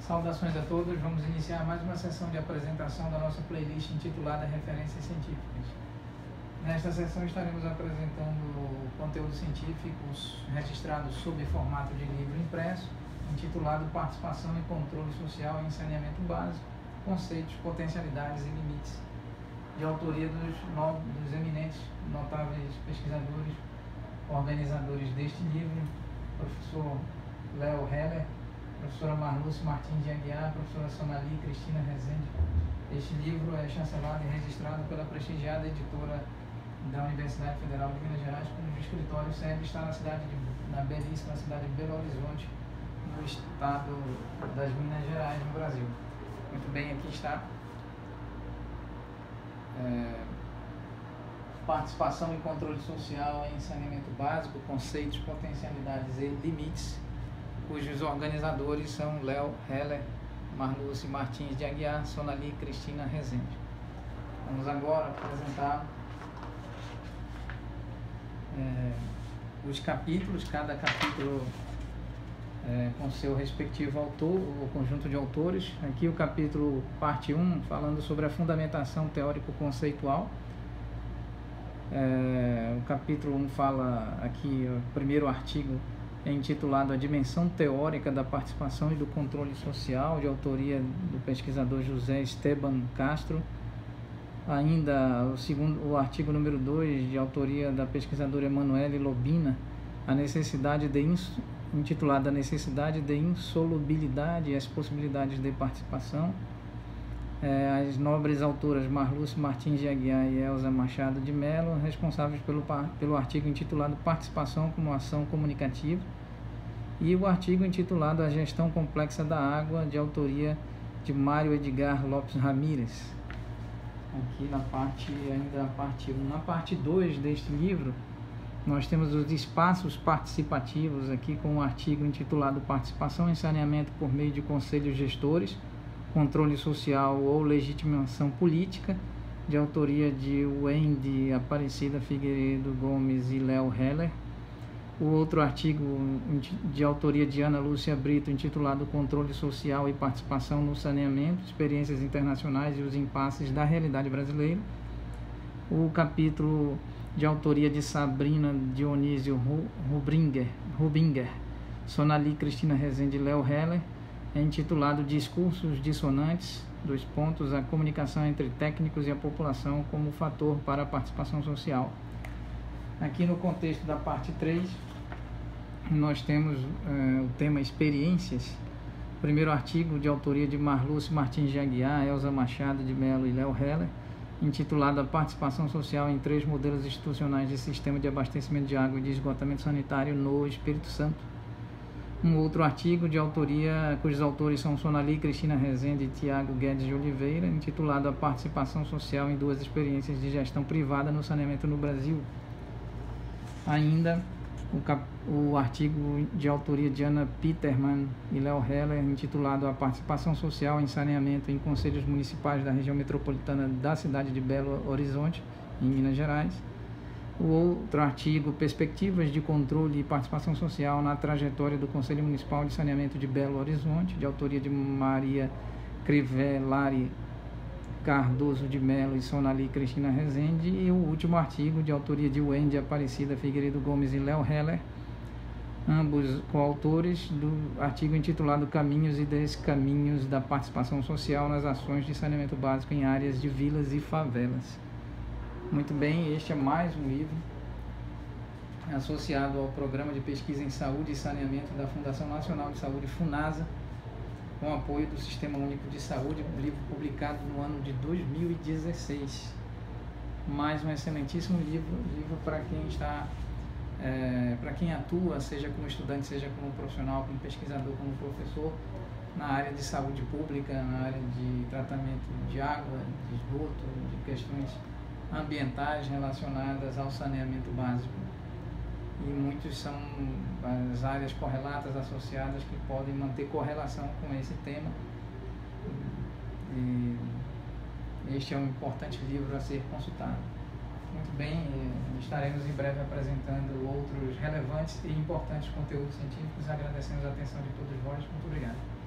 Saudações a todos, vamos iniciar mais uma sessão de apresentação da nossa playlist intitulada Referências Científicas. Nesta sessão estaremos apresentando conteúdos científicos registrados sob formato de livro impresso, intitulado Participação e Controle Social em Saneamento Básico, Conceitos, Potencialidades e Limites, de autoria dos eminentes, notáveis pesquisadores, organizadores deste livro, professor Léo Heller, professora Marluce Martins de Aguiar, professora Sonali Cristina Rezende. Este livro é chancelado e registrado pela prestigiada editora da Universidade Federal de Minas Gerais, cujo escritório sede está na belíssima cidade de Belo Horizonte, no estado das Minas Gerais, no Brasil. Muito bem, aqui está. Participação e controle social em saneamento básico, conceitos, potencialidades e limites, cujos organizadores são Léo Heller, Marluce Martins de Aguiar, Sonali Cristina Rezende. Vamos agora apresentar os capítulos, cada capítulo com seu respectivo autor, ou conjunto de autores. Aqui o capítulo parte 1, falando sobre a fundamentação teórico-conceitual. O capítulo 1 fala aqui, o primeiro artigo é intitulado A Dimensão Teórica da Participação e do Controle Social, de autoria do pesquisador José Esteban Castro. Ainda o artigo número 2, de autoria da pesquisadora Emanuele Lobina, intitulada A Necessidade de Insolubilidade e as Possibilidades de Participação. As nobres autoras Marluce Martins de Aguiar e Elza Machado de Mello, responsáveis pelo artigo intitulado Participação como Ação Comunicativa, e o artigo intitulado A Gestão Complexa da Água, de autoria de Mário Edgar Lopes Ramírez. Aqui na parte 1. Na parte 2 deste livro, nós temos os espaços participativos, aqui com o artigo intitulado Participação em Saneamento por meio de Conselhos Gestores, Controle Social ou Legitimação Política, de autoria de Wendy Aparecida Figueiredo Gomes e Léo Heller. O outro artigo de autoria de Ana Lúcia Brito, intitulado Controle Social e Participação no Saneamento, Experiências Internacionais e os Impasses da Realidade Brasileira. O capítulo de autoria de Sabrina Dionísio Rubinger, Sonali Cristina Rezende e Léo Heller, é intitulado Discursos Dissonantes, a comunicação entre técnicos e a população como fator para a participação social. Aqui no contexto da parte 3, nós temos o tema Experiências. O primeiro artigo de autoria de Marluce Martins de Aguiar, Elza Machado de Mello e Léo Heller, intitulado A Participação Social em 3 Modelos Institucionais de Sistema de Abastecimento de Água e de Esgotamento Sanitário no Espírito Santo. Um outro artigo de autoria, cujos autores são Sonali Cristina Rezende e Tiago Guedes de Oliveira, intitulado A Participação Social em 2 Experiências de Gestão Privada no Saneamento no Brasil. Ainda o artigo de autoria de Ana Peterman e Léo Heller, intitulado A Participação Social em Saneamento em Conselhos Municipais da Região Metropolitana da cidade de Belo Horizonte, em Minas Gerais. O outro artigo, Perspectivas de Controle e Participação Social na Trajetória do Conselho Municipal de Saneamento de Belo Horizonte, de autoria de Maria Crivellari Cardoso de Mello e Sonali Cristina Rezende. E o último artigo, de autoria de Wendy Aparecida Figueiredo Gomes e Léo Heller, ambos coautores do artigo intitulado Caminhos e Descaminhos da Participação Social nas Ações de Saneamento Básico em Áreas de Vilas e Favelas. Muito bem, este é mais um livro associado ao Programa de Pesquisa em Saúde e Saneamento da Fundação Nacional de Saúde, FUNASA, com apoio do Sistema Único de Saúde, livro publicado no ano de 2016. Mais um excelentíssimo livro para quem está, para quem atua, seja como estudante, seja como profissional, como pesquisador, como professor, na área de saúde pública, na área de tratamento de água, de esgoto, de questões ambientais relacionadas ao saneamento básico. E muitos são as áreas correlatas associadas que podem manter correlação com esse tema. E este é um importante livro a ser consultado. Muito bem, estaremos em breve apresentando outros relevantes e importantes conteúdos científicos. Agradecemos a atenção de todos vós. Muito obrigado.